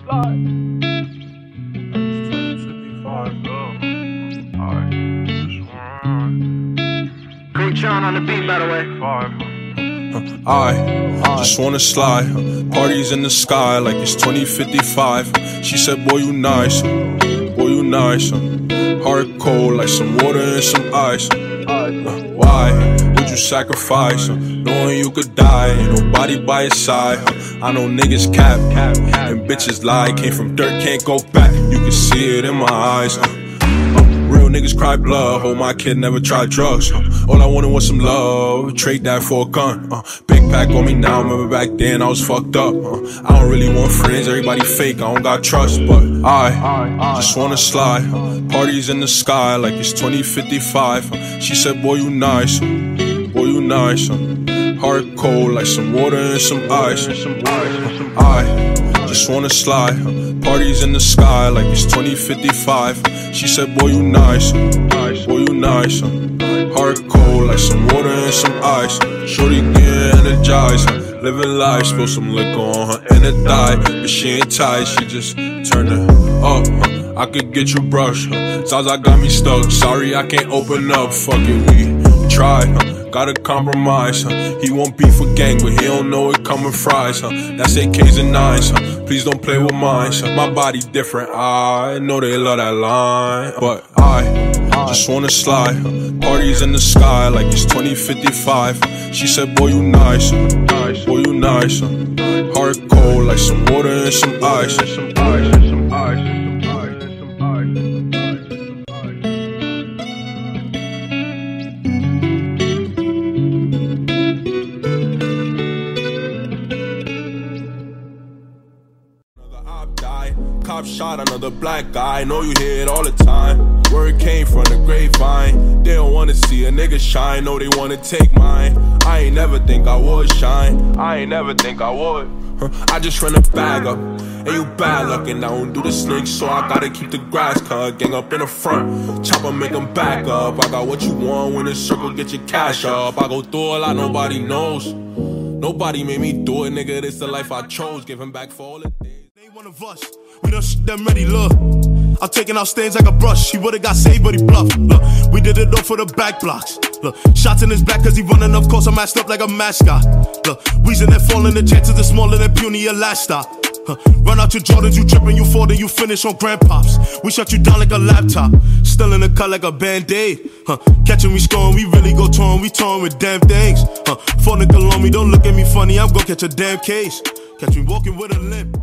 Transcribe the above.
On the beat, by the way. I just wanna slide. Parties in the sky like it's 2055. She said, boy, you nice. Boy, you nice. Heart cold like some water and some ice. Why would you sacrifice? Knowing you could die, ain't nobody by your side. I know niggas cap and bitches lie. Came from dirt, can't go back. You can see it in my eyes. Real niggas cry blood, hope my kid never tried drugs. All I wanted was some love, trade that for a gun. Big pack on me now, remember back then I was fucked up. I don't really want friends, everybody fake, I don't got trust. But I just wanna slide, parties in the sky like it's 2055. She said, boy, you nice, boy, you nice. Heart cold like some water and some ice. I just wanna slide, parties in the sky like it's 2055. She said, boy, you nice, boy, you nice. Heart cold like some water and some ice. Shorty getting energized, living life. Spill some liquor on her inner thigh, but she ain't tight, she just turned it up. I could get you brushed, Zaza got me stuck. Sorry I can't open up, fuck it, we try. Gotta compromise, he won't beef with gang, but he don't know it coming fries. That's AKs and 9s, please don't play with mine. My body different, I know they love that line. But I just wanna slide, parties in the sky like it's 2055. She said, boy, you nice, boy, you nice. Heart cold like some water and some ice. Cop shot another black guy, know you hear it all the time. Word came from the grapevine. They don't wanna see a nigga shine, no, they wanna take mine. I ain't never think I would shine, I ain't never think I would. I just run a bag up, and you bad luck, and I don't do the snakes, so I gotta keep the grass cut. Gang up in the front, chopper make them back up. I got what you want, when the circle, get your cash up. I go through a lot, nobody knows. Nobody made me do it, nigga, this the life I chose. Giving back for all the days. They one of us, we done shit them ready, look. I'm taking out stains like a brush. He would've got saved, but he bluffed. Look, we did it all for the back blocks. Look, shots in his back cause he running up course. I'm masked up like a mascot. Look, wheezing and falling, the chances are smaller than puny, your last stop. Run out your Jordans, you tripping, you fall, then you finish on grandpops. We shut you down like a laptop. Still in the cut like a band-aid. Catching me scoring, we really go torn. We torn with damn things. Phone nickel on me, don't look at me funny, I'm gonna catch a damn case. Catch me walking with a limp.